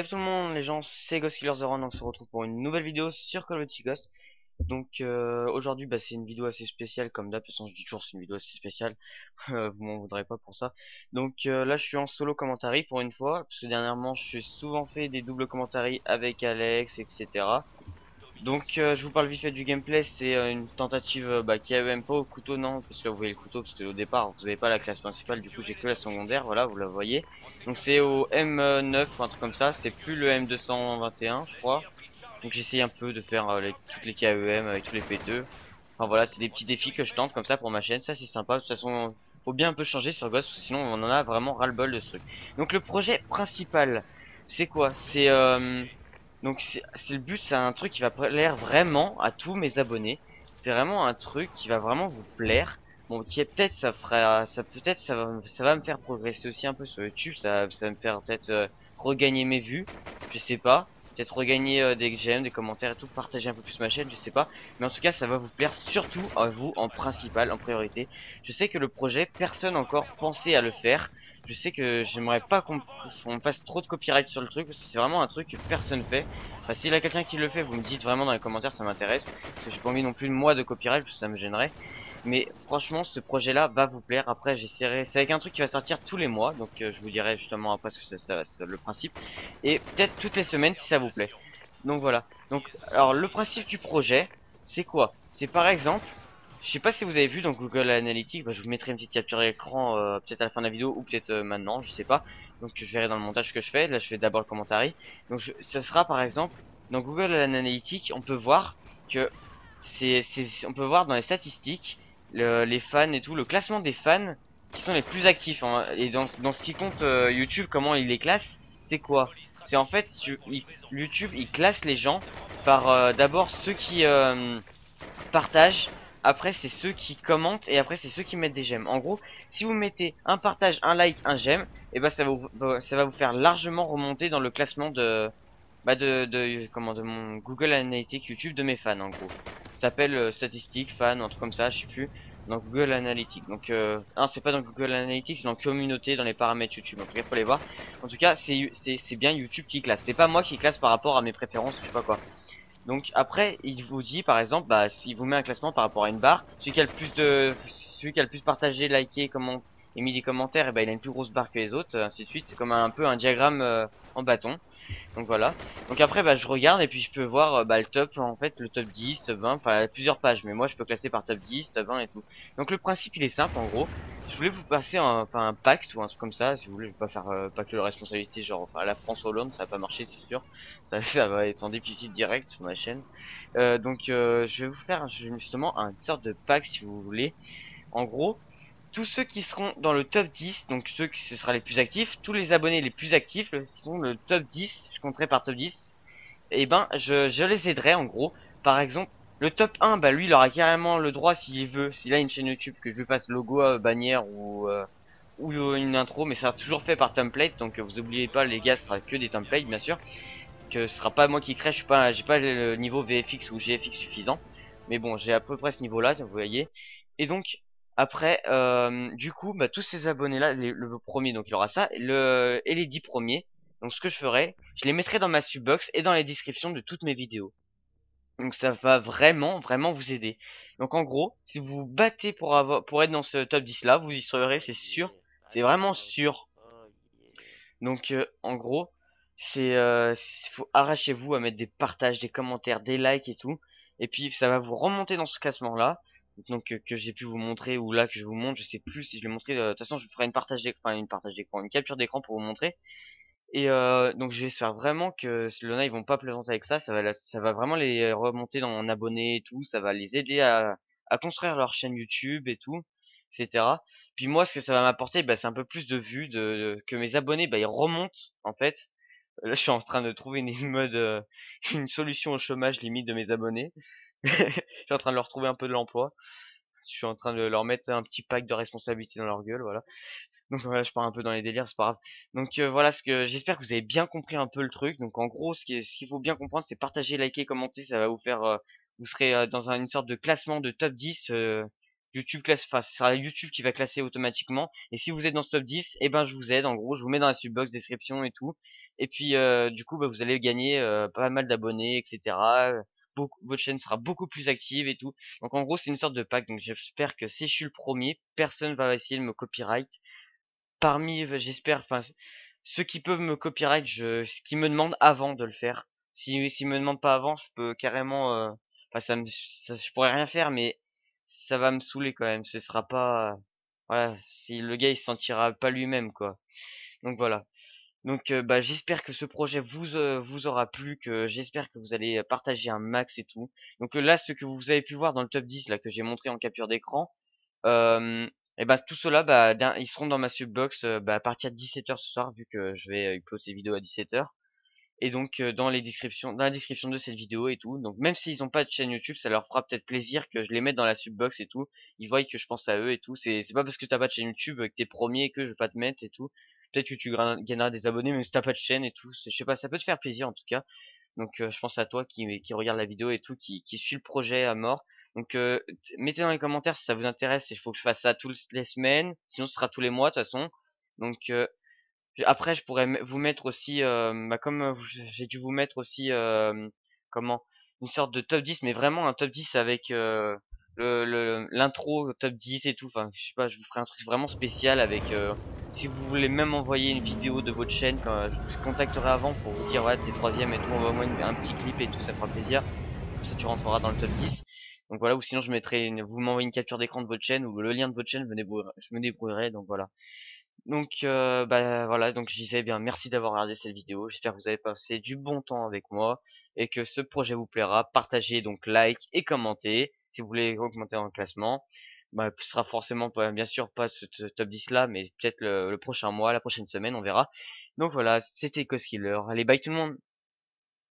Salut tout le monde les gens, c'est GhostKiller01, donc on se retrouve pour une nouvelle vidéo sur Call of Duty Ghost. Donc aujourd'hui c'est une vidéo assez spéciale comme d'hab, de toute façon je dis toujours c'est une vidéo assez spéciale, vous m'en voudrez pas pour ça. Donc là je suis en solo commentary pour une fois, parce que dernièrement je suis souvent fait des doubles commentary avec Alex, etc. Donc je vous parle vite fait du gameplay, c'est une tentative KEM, pas au couteau non, parce que là vous voyez le couteau, parce que au départ vous n'avez pas la classe principale, du coup j'ai que la secondaire, voilà vous la voyez. Donc c'est au M9 ou un truc comme ça, c'est plus le M221 je crois. Donc j'essaye un peu de faire toutes les KEM avec tous les P2. Enfin voilà, c'est des petits défis que je tente comme ça pour ma chaîne, ça c'est sympa, de toute façon faut bien un peu changer sur Ghost, parce que sinon on en a vraiment ras-le-bol de ce truc. Donc le projet principal, c'est quoi? C'est le but, c'est un truc qui va plaire vraiment à tous mes abonnés. C'est vraiment un truc qui va vraiment vous plaire. Bon, qui est peut-être ça va me faire progresser aussi un peu sur YouTube. Ça va me faire peut-être regagner mes vues. Je sais pas. Peut-être regagner des j'aime, des commentaires et tout, partager un peu plus ma chaîne, je sais pas. Mais en tout cas, ça va vous plaire surtout à vous en principal, en priorité. Je sais que le projet, personne encore pensé à le faire. Je sais que j'aimerais pas qu'on fasse trop de copyright sur le truc, parce que c'est vraiment un truc que personne fait. Enfin, s'il y a quelqu'un qui le fait, vous me dites vraiment dans les commentaires, ça m'intéresse. Parce que j'ai pas envie non plus de moi de copyright, parce que ça me gênerait. Mais franchement, ce projet-là va vous plaire. Après, j'essaierai. C'est avec un truc qui va sortir tous les mois, donc je vous dirai justement après ce que c'est le principe. Et peut-être toutes les semaines si ça vous plaît. Donc voilà. Donc, alors le principe du projet, c'est quoi? C'est par exemple, je sais pas si vous avez vu dans Google Analytics, je vous mettrai une petite capture d'écran peut-être à la fin de la vidéo ou peut-être maintenant, je sais pas. Donc je verrai dans le montage que je fais. Là, je fais d'abord le commentaire. Donc ça sera par exemple dans Google Analytics, on peut voir que on peut voir dans les statistiques les fans et tout, le classement des fans qui sont les plus actifs, hein. Et dans ce qui compte YouTube, comment il les classe, c'est quoi? C'est en fait YouTube il classe les gens par d'abord ceux qui partagent, après c'est ceux qui commentent et après c'est ceux qui mettent des j'aime. En gros, si vous mettez un partage, un like, un j'aime, et ça va vous faire largement remonter dans le classement de mon Google Analytics YouTube de mes fans en gros. Ça s'appelle statistiques, fans, un truc comme ça, je sais plus. Dans Google Analytics. Donc non, c'est pas dans Google Analytics, c'est dans communauté, dans les paramètres YouTube. En tout cas, faut les voir. En tout cas, c'est bien YouTube qui classe. C'est pas moi qui classe par rapport à mes préférences, je sais pas quoi. Donc après, il vous dit par exemple, s'il vous met un classement par rapport à une barre, celui qui a le plus partagé, liké, et mis des commentaires, et il a une plus grosse barre que les autres, ainsi de suite. C'est comme un peu un diagramme en bâton. Donc voilà. Donc après je regarde et puis je peux voir le top en fait, le top 10, top 20, enfin plusieurs pages, mais moi je peux classer par top 10, top 20 et tout. Donc le principe il est simple en gros. Je voulais vous passer un pacte ou un truc comme ça, si vous voulez, je vais pas faire pacte de responsabilité genre enfin la France Hollande, ça va pas marcher c'est sûr. Ça va être en déficit direct sur ma chaîne. Je vais vous faire justement une sorte de pacte si vous voulez. En gros, tous ceux qui seront dans le top 10, donc ceux qui ce sera les plus actifs, tous les abonnés les plus actifs sont le top 10, je compterai par top 10, et je les aiderai en gros. Par exemple, le top 1, lui il aura carrément le droit s'il veut, s'il a une chaîne YouTube, que je lui fasse logo, bannière ou une intro, mais ça sera toujours fait par template, donc vous oubliez pas les gars, ce sera que des templates bien sûr, que ce sera pas moi qui crée, j'ai pas le niveau VFX ou GFX suffisant, mais bon j'ai à peu près ce niveau là, vous voyez. Et donc après du coup tous ces abonnés là, le premier donc il aura ça, et les 10 premiers, donc ce que je ferai, je les mettrai dans ma subbox et dans les descriptions de toutes mes vidéos. Donc ça va vraiment vous aider. Donc en gros, si vous vous battez pour être dans ce top 10 là, vous y serez, c'est sûr, c'est vraiment sûr. Donc en gros, faut arrachez-vous à mettre des partages, des commentaires, des likes et tout. Et puis ça va vous remonter dans ce classement-là. Donc que j'ai pu vous montrer ou là que je vous montre, je sais plus si je l'ai montré. De toute façon, je ferai une capture d'écran pour vous montrer. Et donc j'espère vraiment que Lona ils vont pas plaisanter avec ça. Ça va vraiment les remonter en abonnés et tout. Ça va les aider à construire leur chaîne YouTube et tout, etc. Puis moi, ce que ça va m'apporter, c'est un peu plus de vues, que mes abonnés, ils remontent en fait. Là, je suis en train de trouver une solution au chômage limite de mes abonnés. Je suis en train de leur trouver un peu de l'emploi. Je suis en train de leur mettre un petit pack de responsabilité dans leur gueule, voilà. Donc voilà, je pars un peu dans les délires, c'est pas grave. Donc voilà, j'espère que vous avez bien compris un peu le truc. Donc en gros, ce qu'il faut bien comprendre, c'est partager, liker, commenter, ça va vous faire, vous serez dans une sorte de classement de top 10 YouTube classe, enfin, ce sera YouTube qui va classer automatiquement. Et si vous êtes dans ce top 10, eh ben, je vous aide. En gros, je vous mets dans la subbox, description et tout. Et puis, du coup, bah, vous allez gagner pas mal d'abonnés, etc. Votre chaîne sera beaucoup plus active et tout. Donc, en gros, c'est une sorte de pack. Donc, j'espère que si je suis le premier, personne va essayer de me copyright. J'espère, enfin, ceux qui peuvent me copyright, ce qu'ils me demandent avant de le faire. S'ils me demandent pas avant, je peux carrément, enfin, je pourrais rien faire, mais ça va me saouler quand même. Ce sera pas, voilà, si le gars il se sentira pas lui-même, quoi. Donc voilà. Donc bah j'espère que ce projet vous aura plu, que j'espère que vous allez partager un max et tout. Donc là, ce que vous avez pu voir dans le top 10 là que j'ai montré en capture d'écran, et bah tout cela, bah ils seront dans ma subbox bah, à partir de 17h ce soir, vu que je vais upload ces vidéos à 17h. Et donc dans la description de cette vidéo et tout. Donc même s'ils ont pas de chaîne YouTube, ça leur fera peut-être plaisir que je les mette dans la subbox et tout. Ils voient que je pense à eux et tout. C'est pas parce que t'as pas de chaîne YouTube que t'es premier que je vais pas te mettre et tout. Peut-être que tu gagneras des abonnés, mais si t'as pas de chaîne et tout, je sais pas, ça peut te faire plaisir en tout cas. Donc je pense à toi qui regarde la vidéo et tout, qui suit le projet à mort. Donc mettez dans les commentaires si ça vous intéresse. Il faut que je fasse ça toutes les semaines, sinon ce sera tous les mois de toute façon. Donc après, je pourrais vous mettre aussi, bah, comme j'ai dû vous mettre aussi, comment, une sorte de top 10, mais vraiment un top 10 avec l'intro top 10 et tout. Enfin, je sais pas, je vous ferai un truc vraiment spécial avec. Si vous voulez même envoyer une vidéo de votre chaîne, quand je vous contacterai avant pour vous dire ouais t'es troisième et tout, envoie-moi un petit clip et tout, ça fera plaisir. Comme ça tu rentreras dans le top 10. Donc voilà, ou sinon je mettrai vous m'envoyez une capture d'écran de votre chaîne ou le lien de votre chaîne, je me débrouillerai. Donc voilà. Donc bah voilà, donc je disais bien merci d'avoir regardé cette vidéo. J'espère que vous avez passé du bon temps avec moi et que ce projet vous plaira. Partagez donc like et commentez si vous voulez augmenter en classement. Bah, ce sera forcément pas, bien sûr pas ce top 10 là, mais peut-être le prochain mois, la prochaine semaine, on verra. Donc voilà, c'était Coskiller. Allez, bye tout le monde.